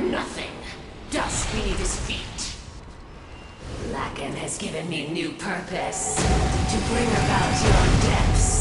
nothing. Dust beneath his feet. Lacan has given me new purpose to bring about your deaths.